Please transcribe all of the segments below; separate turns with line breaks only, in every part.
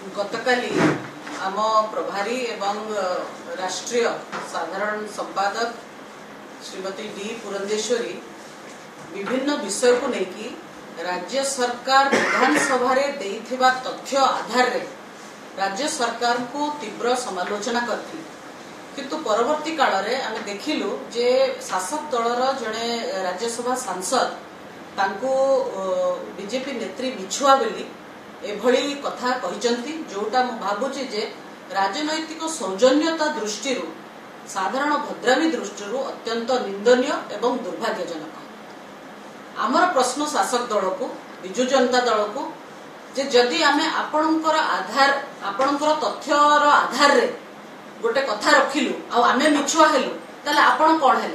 गतकाली आम प्रभारी एवं राष्ट्रीय साधारण संपादक श्रीमती डी पुरंदेश्वरी विभिन्न विषय को लेकिन राज्य सरकार विधानसभा देइथिबा तथ्य आधार रे राज्य सरकार को तीव्र समालोचना करथि किंतु परवर्ती काल रे आमे देखिलु जे शासक दलर जने राज्यसभा सांसद तांको बीजेपी नेत्री मिछुआ बोली एभली कथा कहिचंती जोटा मु भाबुची जे राजनैतिक सौजन्यता दृष्टि साधारण भद्रामी दृष्टि अत्यंत निंदनीय एवं दुर्भाग्यजनक। आमर प्रश्न शासक दल को विजु जनता दल को जे जदि आमे आपणकर आधार आपणकर तथ्यर आधार रे गोटे कथा रखिलु आ आमे मिछुआ हेलु ताले आपण कोन हेले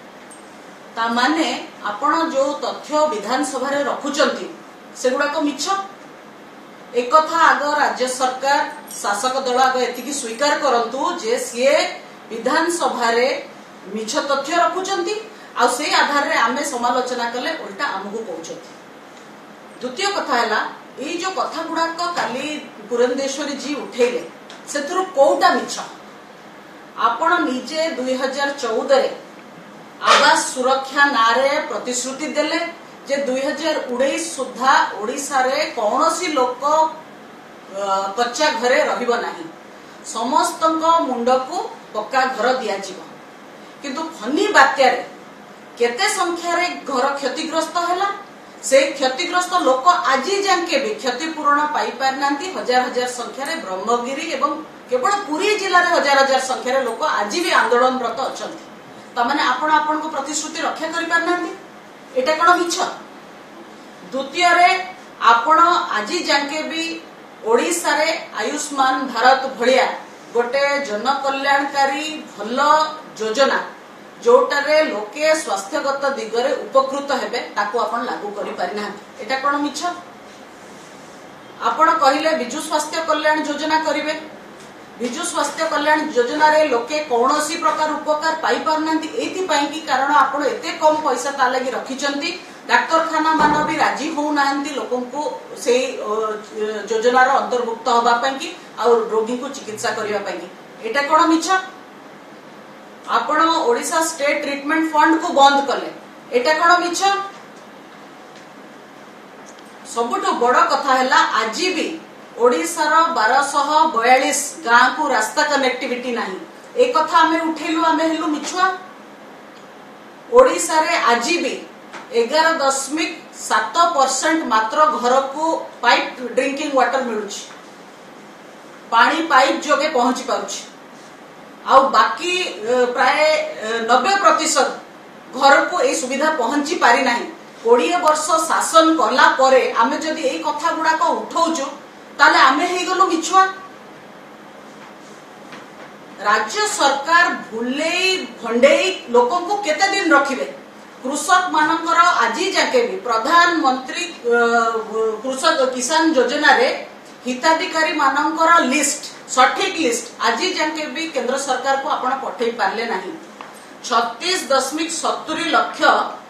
ता माने आपण जो तथ्य विधानसभा रे रखुचंती सेगुडा को मिछ एक कथा आग राज्य सरकार शासक दल आग एतिकी स्वीकार करंतु जे सीए विधानसभा रे मिछ तथ्य रखुचंती आ से आधार रे आमे समालोचना कले उल्टा आमको कहउचंती। द्वितीय कथा हैला ए जो कथा गुडा को काली पुरंदेश्वरी जी उठेले सेथुरु कोउटा मिछ आपण निजे 2014 रे आवास सुरक्षा नारे प्रतिश्रुति देले जे 2019 सुधा ओडिसा रे कौनसी लोक कच्चा घरे रहिबो नाही समस्तंक मुंड को पक्का घर दिया जीव किंतु फनी बात्या रे केते संख्या रे घर क्षतिग्रस्त हैला से क्षतिग्रस्त लोक आजी जांके भी क्षतिपूरण पाई पारनांती हजार हजार संख्या रे ब्रह्मगिरी एवं केवल पुरी जिल्ला रे हजार हजार संख्या रे लोक आजी भी आंदोलनरत अछंती तमाने आपण आपण को प्रतिश्रुति रक्षा करि पारनांती एटा कोन मिछ। द्वितीय रे आपण आजी जांके भी ओडिसा रे आयुष्मान भारत भलिया गोटे जन कल्याणकारी भल योजना जोटारे लोके स्वास्थ्यगत दिगरे उपकृत हेबे ताको आपण लागू करि पारिना एटा कोन मिछ। आपण कहिले बिजु स्वास्थ्य कल्याण योजना करिवे बिजु स्वास्थ्य कल्याण योजना रे लोके कौनसी प्रकार उपकार पाई पारनांती एथि पई कि कारण आपण एते कम पैसा ता लागि रखिचंती डाक्तरखाना मान भी राजी हो नांती लोकन को से योजना रो अंतर्भुक्त होबा पई कि आ रोगी को चिकित्सा करिवा पई कि एटा कोन मिछ। आपण ओडिसा स्टेट ट्रीटमेंट फंड को बंद कले एटा कोन मिछ। सबुठो बड़ कथा हैला आजी भी ओडिसा रो 1242 गां को रास्ता कनेक्टिविटी नाही ए कथा हमें उठेलु हमें हेलु मिछुआ। ओडिसा रे आजी भी 11.7% मात्र घर को पाइप ड्रिंकिंग वाटर मिलुछि पानी पाइप जोगे पहुंची पाउछि आ बाकी प्राय 90% घर को ए सुविधा पहुंची पारि नाही। 20 वर्ष शासन करला परे आमे जदी ए कथा गुडा को उठौछु ताले आमे हे गलो मिछुआ। राज्य सरकार भुलेई भंडेई लोकों को केते दिन रखिबे कृषक मानकर आजी जाके भी प्रधानमंत्री कृषक किसान योजना रे हिताधिकारी मानकर लिस्ट सठिक लिस्ट आजी जाके भी केंद्र सरकार को आपण पठेई पारले नाही। 36.70 लाख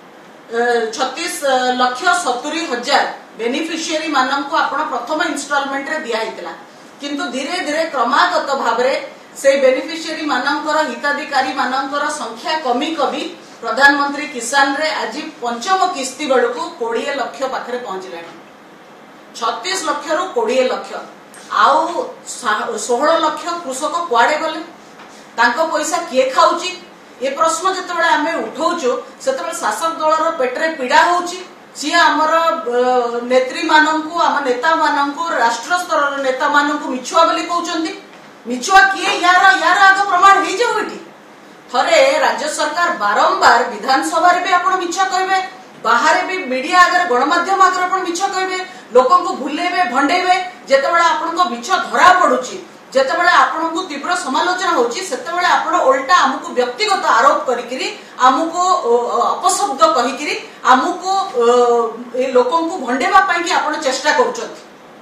36,70,000 बेनिफिशियरी मानन को आपण प्रथम इंस्टॉलमेंट रे दिया हितला किंतु धीरे धीरे क्रमागत भाबरे से बेनिफिशियरी मानकर हिताधिकारी मानकर संख्या कमी कमी प्रधानमंत्री किसान रे आज पंचम किस्ती बेलू को 20 लाख पाखरे पहुंचलानी 36 लाख रु 20 लाख आउ 16 लाख कृषक कुआडे गले तांको पैसा किए खाउची ये प्रश्न जतबेले आमे उठौचो सेतबेले शासक दलर पेटरे पीड़ा होउची सी आमर नेत्री माननकु आम नेता माननकु राष्ट्र स्तर नेता माननकु मिछुआ बोली कहउचंदी मिछुआ किए यार आग प्रमाण हे जाउ एटी थरे राज्य सरकार बारंबार विधानसभा रे भी आपण मिछ कहबे बाहर भी मीडिया आगर गणमाध्यम आगर आपण मिछ कहबे लोकन को भुलेबे भंडेबे जेतेबेले आपण को मिछ धरा पडुची जेतेबेले आपण को तीव्र समालोचना होची सेतेबेले आपण उल्टा हमकु व्यक्तिगत आरोप करिकरी हमकु अपशब्द कहिकरी हमकु ए लोकन को भंडेबा पई कि आपण चेष्टा करछथि।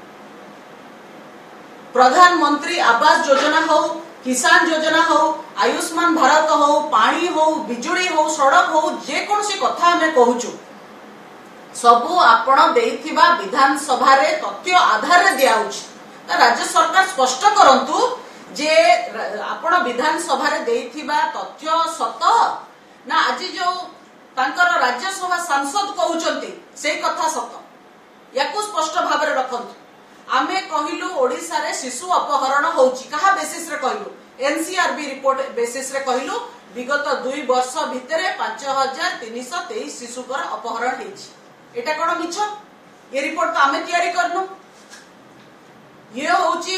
प्रधानमंत्री आवास योजना हो किसान योजना हो आयुष्मान भारत हो पानी हो बिजुली हो सड़क हो जे कोनसी कथा हमें कहूचु सबू आपण देइथिबा विधानसभा रे तथ्य आधार रे दियाउछि राज्य सरकार स्पष्ट करंतु जे आपण विधानसभा रे देइथिबा तथ्य सत ना आज जो तांकर राज्यसभा सांसद कहउचंती से कथा सत याकू स्पष्ट भाव रे रखंतु। आमे कहिलु ओडिसा रे शिशु अपहरण होउची कहा बेसिस रे कहिलु एनसीआरबी रिपोर्ट बेसिस रे कहिलु विगत 2 वर्ष भितरे 5323 शिशुकर अपहरण हेछि। एटा कोन मिछ ये रिपोर्ट तो आमे तयारी करनु ये होची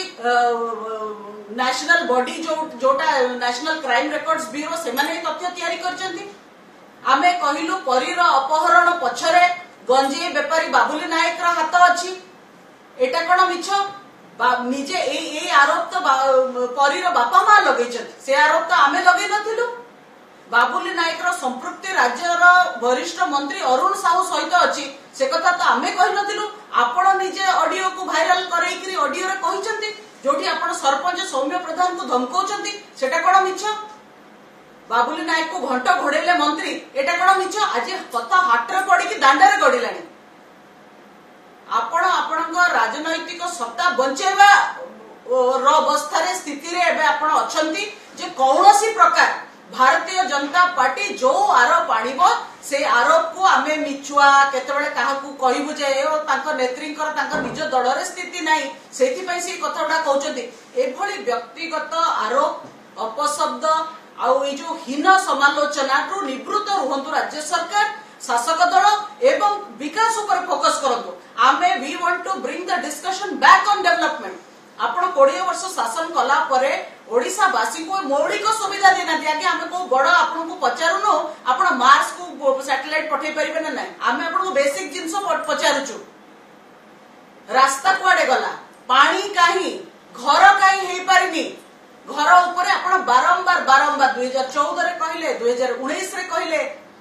नेशनल बॉडी जोटा नेशनल क्राइम रिकॉर्ड्स ब्यूरो से माने तथ्य तयारी करचंती। आमे कहिलु परीर अपहरण पछरे गंजे बेपारी बाबुली नायक रा हाथ अछि एटा कोन मिछ निजे ए आरोप तो परीर बापा मा लगैछथि से आरोप तो आमे लगै नथिलु। बाबुली नायक रो संपृक्ति राज्यर वरिष्ठ मंत्री अरुण साहू सहित अछि से कथा तो आमे कहि नथिलु। आपण निजे ऑडियो को वायरल करैकरी ऑडियो रे कहिसंती जोठी आपण सरपंच सौम्य प्रधान को धमकाउचंती सेटा कोन मिछ। बाबुली नायक को घंटा घोड़ेले मंत्री एटा कोन मिछ आज कथा हाटर पड़ी कि दांडरे गडिलानी। आपण आपणक राजनैतिक सत्ता बंचेबा अवस्था रे स्थिति रे एबे आपण अछंती जे कौनसी प्रकार भारतीय जनता पार्टी जो आरोप आनिबो से आरोप को आमे मिछुआ केतबेले काहाकू कहिबु जे तांको नेत्रींकर तांको निज दल रे स्थिति नाही सेति पई से कथाडा कहउचंती। एभली व्यक्तिगत आरोप अपशब्द आउ ए जो हीन समालोचना टू निवृत्त रुहंतु राज्य सरकार शासक दल एवं विकास ऊपर फोकस करंतु। आमे we want to bring the discussion back on development. आपण 20 वर्ष शासन कला परे ओडिसा वासी को मौलिक सुविधा देना आगे आमे को बड़ आपन को पचारुनो आपण मार्स को सैटेलाइट पठै परिबे ना नाही आमे आपण को बेसिक जिंस पचारुचु। रास्ता कुआडे गला पानी काहे घर काहे हे पारिनी घर ऊपर आपण बारंबार 2014 रे कहिले 2019 रे कहिले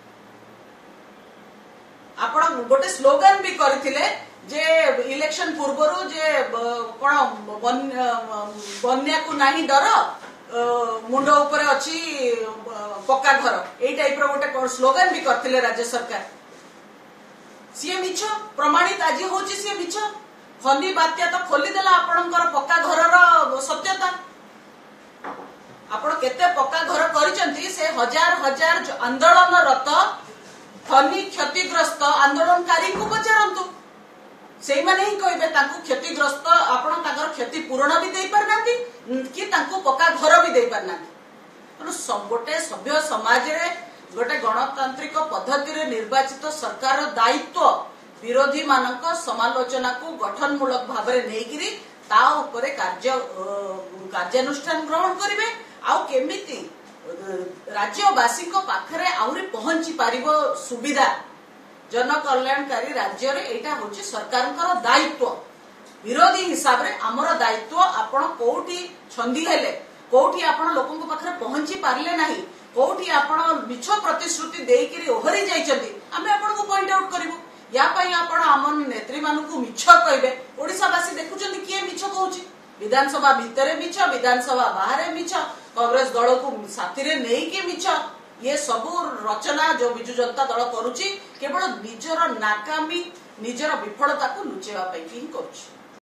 आपण गोटे स्लोगन भी करथिले जे इलेक्शन पूर्वरु जे कोन बन्या को नाही डर मुंड ऊपर अछि पक्का घर ए टाइप रो गोटे स्लोगन भी करथिले राज्य सरकार। सी मिछ प्रमाणित आज होची सी मिछ फनी बात्या तो खोली देला आपणकर पक्का घर रो सत्यता। आपण केते पक्का घर करिसंती से हजार हजार आंदोलनरत फनी क्षतिग्रस्त आंदोलनकारी को पचारंतु से माने ही कहबे तांको क्षतिग्रस्त आपण ताकर क्षति पूर्ण भी देई परनांती कि तांको पक्का घर भी देई परनांती। सब गोटे सभ्य समाज रे गोटे गणतांत्रिक पद्धति रे निर्वाचित सरकार दायित्व विरोधी मानक समालोचना को गठनमूलक भाव रे नेकिरी ता ऊपर कार्यानुष्ठान ग्रहण करिवे आउ केमिति राज्यवासी को पाखरे आउरी पहुंची पारिबो सुविधा जन कल्याणकारी राज्य रे एटा होची सरकारଙ୍କର दायित्व। विरोधी हिसाब रे हमर दायित्व आपण कोठी छंदी हेले कोठी आपण लोकन को पाखरे पहुंची पारले नाही कोठी आपण मिछ प्रतिश्रुति देइकरी ओहरी जाइचंती आमे आपण को पॉइंट आउट करिवो या पई आपण हमन नेत्री मानकू मिछ कहबे ओडिसावासी देखुचंती किए मिछ कहूची विधानसभा भितरे मिछ विधानसभा बाहरे मिछ कांग्रेस दल को साथी रे नै के मिछ ये सब रचना जो बिजु जनता दल करूची केवल निजर नाकामी निजर विफलता को लुचेवा पई ही करूची।